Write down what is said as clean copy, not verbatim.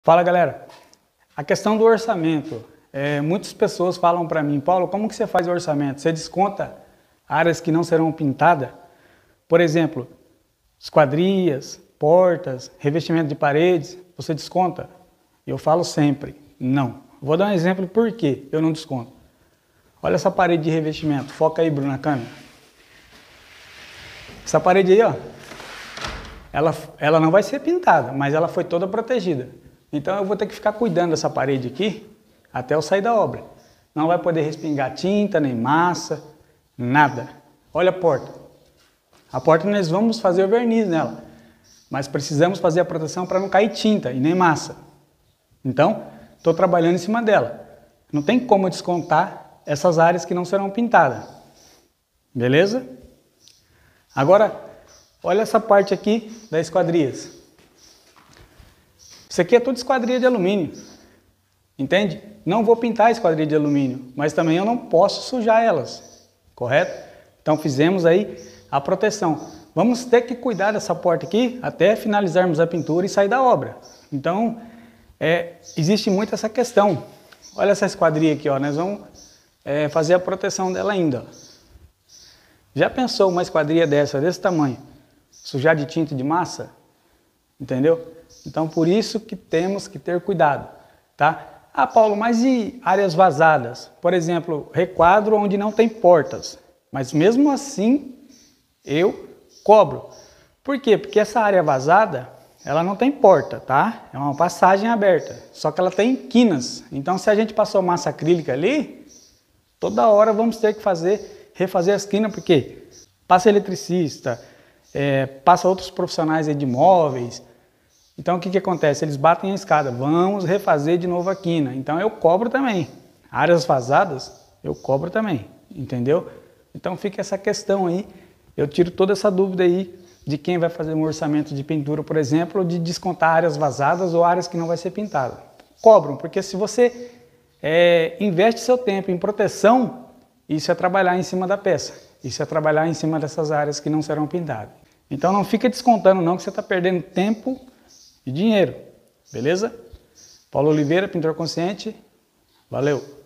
Fala galera, a questão do orçamento, muitas pessoas falam para mim, Paulo, como que você faz o orçamento? Você desconta áreas que não serão pintadas? Por exemplo, esquadrias, portas, revestimento de paredes, você desconta? Eu falo sempre, não. Vou dar um exemplo por que eu não desconto. Olha essa parede de revestimento, foca aí Bruno na câmera. Essa parede aí, ó, ela não vai ser pintada, mas ela foi toda protegida. Então eu vou ter que ficar cuidando dessa parede aqui até eu sair da obra. Não vai poder respingar tinta, nem massa, nada. Olha a porta. A porta nós vamos fazer o verniz nela, mas precisamos fazer a proteção para não cair tinta e nem massa. Então, estou trabalhando em cima dela. Não tem como descontar essas áreas que não serão pintadas. Beleza? Agora, olha essa parte aqui das esquadrias. Isso aqui é tudo esquadria de alumínio, entende? Não vou pintar a esquadria de alumínio, mas também eu não posso sujar elas, correto? Então fizemos aí a proteção. Vamos ter que cuidar dessa porta aqui até finalizarmos a pintura e sair da obra. Então, existe muito essa questão. Olha essa esquadria aqui, ó, nós vamos fazer a proteção dela ainda. Já pensou uma esquadria desse tamanho, sujar de tinta e de massa? Entendeu? Então, por isso que temos que ter cuidado, tá? Ah, Paulo, mas e áreas vazadas? Por exemplo, requadro onde não tem portas. Mas mesmo assim, eu cobro. Por quê? Porque essa área vazada, ela não tem porta, tá? É uma passagem aberta, só que ela tem quinas. Então, se a gente passou massa acrílica ali, toda hora vamos ter que refazer as quinas, porque passa eletricista, passa outros profissionais aí de móveis. Então, o que acontece? Eles batem a escada, vamos refazer de novo a quina. Então, eu cobro também. Áreas vazadas, eu cobro também, entendeu? Então, fica essa questão aí. Eu tiro toda essa dúvida aí de quem vai fazer um orçamento de pintura, por exemplo, de descontar áreas vazadas ou áreas que não vai ser pintada. Cobram, porque se você investe seu tempo em proteção, isso é trabalhar em cima da peça. Isso é trabalhar em cima dessas áreas que não serão pintadas. Então, não fica descontando não, que você está perdendo tempo e dinheiro, beleza? Paulo Oliveira, pintor consciente, valeu!